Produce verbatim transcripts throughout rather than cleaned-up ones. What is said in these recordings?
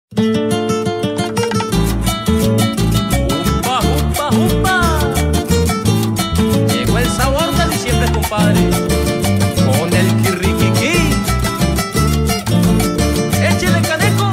Upa, upa, upa. Llegó el sabor de diciembre, compadre, con el quirriquiquí. Échale, caneco.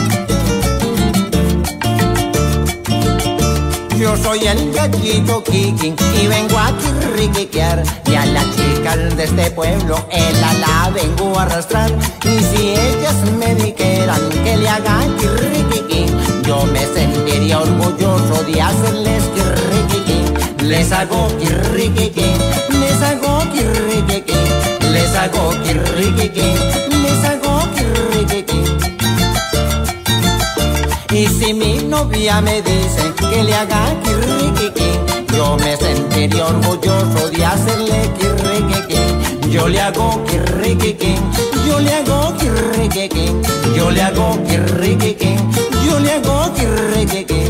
Yo soy el gallito Kiki y vengo a quirriquiquear, y a las chicas de este pueblo el ala vengo a arrastrar. Y si ellas me dijeran que le haga quirriquiquí, yo me sentiría orgulloso de hacerles quirriquiquí. Les hago quirriquiquí, les hago quirriquiquí, les hago quirriquiquí, les hago quirriquiquí. Y si mi novia me dice que le haga quirriquiquí, yo me sentiría orgulloso de hacerle quirriquiquí. Yo le hago quirriquiquí, yo le hago quirriquiquí, yo le hago quirriquiquí, yo le hago quirriquiquí.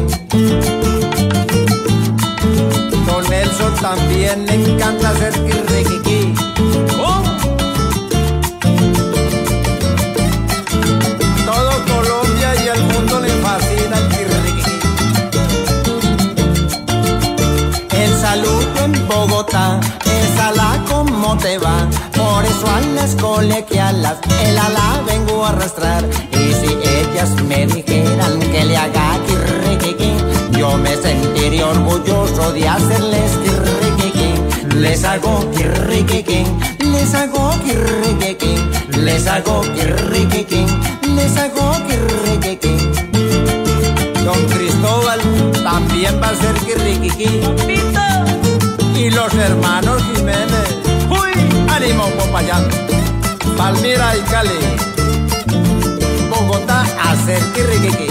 Don Nelson también le encanta hacer quirriquiquí. ¿Cómo? Todo Colombia y el mundo le fascina el quirriquiquí. El saludo en Bogotá, esa la como te va. Por eso a las colegialas el ala vengo a arrastrar. Y si ellas me dijeran que le haga quirriquiquí, yo me sentiría orgulloso de hacerles quirriquiquí. Les hago quirriquiquí, les hago quirriquiquí, les hago quirriquiquí, les hago quirriquiquí. Don Cristóbal también va a hacer quirriquiquí. ¡Pita! Y los hermanos Jiménez. ¡Uy! ¡Ánimo, Popayán! Palmira y Cali, Bogotá a hacer quirriquiquí.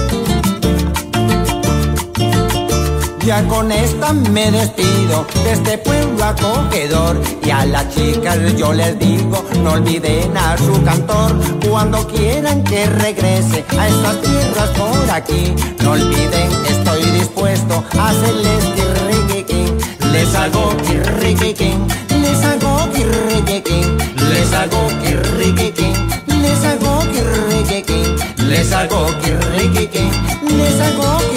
Ya con esta me despido de este pueblo acogedor, y a las chicas yo les digo, no olviden a su cantor. Cuando quieran que regrese a estas tierras por aquí, no olviden, estoy dispuesto a hacerles quirriquiquí. Les hago quirriquiquí, les hago quirriquiquí, les hago quirriquiquí, les hago quirriquiquí, les hago quirriquiquí, les hago quirriquiquí.